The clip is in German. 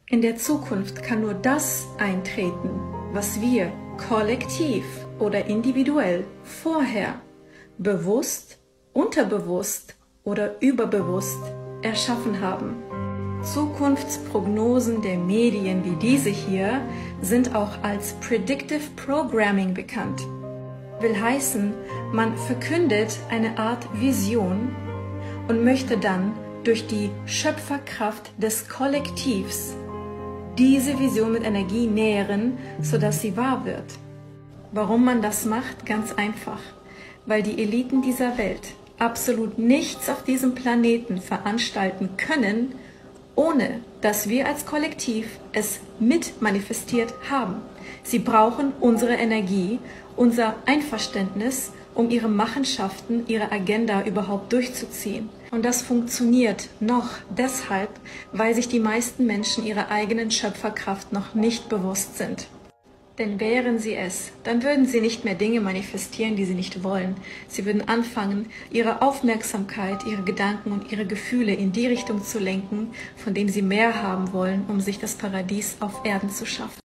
In der Zukunft kann nur das eintreten, was wir kollektiv oder individuell vorher bewusst, unterbewusst oder überbewusst erschaffen haben. Zukunftsprognosen der Medien wie diese hier sind auch als Predictive Programming bekannt. Will heißen, man verkündet eine Art Vision und möchte dann durch die Schöpferkraft des Kollektivs diese Vision mit Energie nähren, sodass sie wahr wird. Warum man das macht? Ganz einfach. Weil die Eliten dieser Welt absolut nichts auf diesem Planeten veranstalten können, ohne dass wir als Kollektiv es mit manifestiert haben. Sie brauchen unsere Energie, unser Einverständnis, um ihre Machenschaften, ihre Agenda überhaupt durchzuziehen. Und das funktioniert noch deshalb, weil sich die meisten Menschen ihrer eigenen Schöpferkraft noch nicht bewusst sind. Denn wären sie es, dann würden sie nicht mehr Dinge manifestieren, die sie nicht wollen. Sie würden anfangen, ihre Aufmerksamkeit, ihre Gedanken und ihre Gefühle in die Richtung zu lenken, von dem sie mehr haben wollen, um sich das Paradies auf Erden zu schaffen.